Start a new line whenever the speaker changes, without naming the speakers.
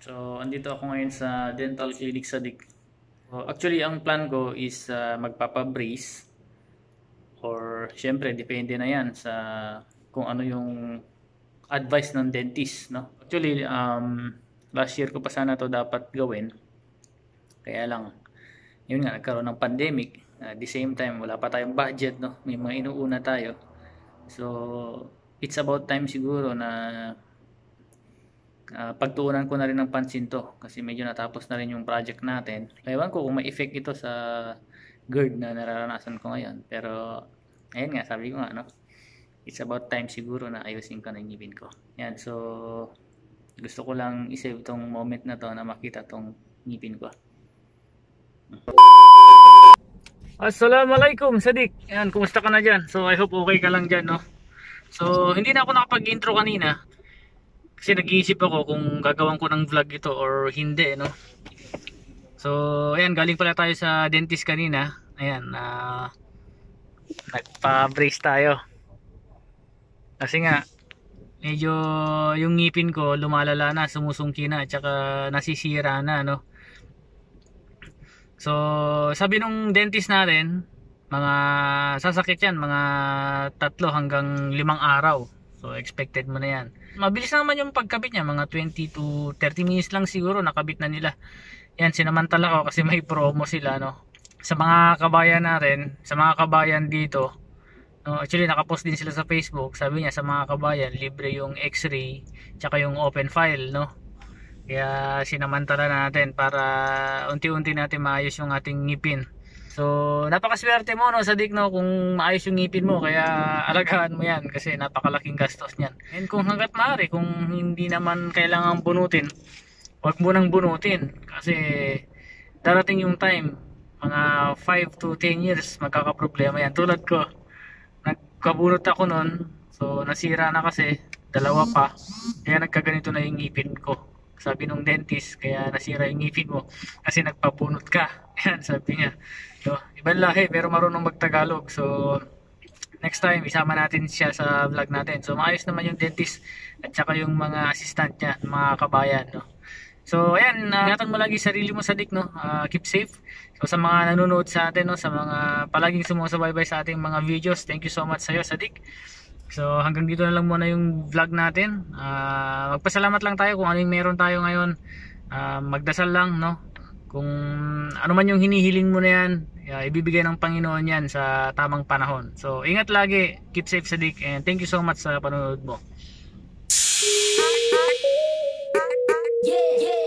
So, andito ako ngayon sa dental clinic sa Dik. So, actually, ang plan ko is magpapa-brace or syempre depende na 'yan sa kung ano yung advice ng dentist, no? Actually, last year ko pa sana 'to dapat gawin. Kaya lang, yun nga nagkaroon ng pandemic. At the same time, wala pa tayong budget, no? May mga inuuna tayo. So, it's about time siguro na pagtuunan ko na rin ng pansin to kasi medyo natapos na rin yung project natin. Ewan ko kung may effect ito sa GERD na nararanasan ko ngayon. Pero, ayun nga, sabi ko nga, no? It's about time siguro na ayusin ko na yung ngipin ko. Yan, so, gusto ko lang isave tong moment na to na makita tong ngipin ko. Assalamualaikum, Sadik. Yan, kumusta ka na dyan? So, I hope okay ka lang dyan, no? So, hindi na ako nakapag-intro kanina. Kasi nag-iisip ako kung gagawin ko ng vlog ito or hindi, no? So, ayan, galing pala tayo sa dentist kanina. Ayan, nagpa-brace tayo. Kasi nga, medyo yung ngipin ko lumalala na, sumusungki na, at saka nasisira na, no? So, sabi nung dentist natin, mga sasakit yan, mga 3 hanggang 5 araw. So, expected mo na yan. Mabilis naman yung pagkabit niya, mga 20 to 30 minutes lang siguro nakabit na nila. Yan, sinamantala ko kasi may promo sila, no. Sa mga kabayan natin, sa mga kabayan dito, no, actually nakapost din sila sa Facebook. Sabi niya sa mga kabayan, libre yung X-ray, tsaka yung open file, no. Kaya sinamantala natin para unti-unti natin maayos yung ating ngipin. So, napakaswerte mo, no, Sadik, no, kung maayos yung ngipin mo, kaya alagaan mo yan kasi napakalaking gastos niyan. And kung hanggat maaari, kung hindi naman kailangan bunutin, wag mo nang bunutin kasi darating yung time, mga 5 to 10 years magkakaproblema yan. Tulad ko, nagkabunot ako nun, so nasira na kasi, 2 pa, kaya nagkaganito na yung ngipin ko. Sabi nung dentist, kaya nasira yung ngipin mo kasi nagpabunot ka. Yan, sabi niya. So, ibang lahi pero marunong magtagalog. So, next time isama natin siya sa vlog natin. So, maayos naman yung dentist at saka yung mga assistant niya, mga kabayan, no. So, ayan, ingatan mo lagi sarili mo, Sadik, no. Keep safe. So, sa mga nanonood sa atin, no, sa mga palaging sumusubaybay sa ating mga videos, thank you so much sa iyo, Sadik. So, hanggang dito na lang muna yung vlog natin. Magpasalamat lang tayo kung ano yung meron tayo ngayon. Magdasal lang, no. Kung ano man yung hinihiling mo na yan, ibibigay ng Panginoon yan sa tamang panahon. So, ingat lagi, keep safe, Sadik, and thank you so much sa panonood mo.
Yeah, yeah.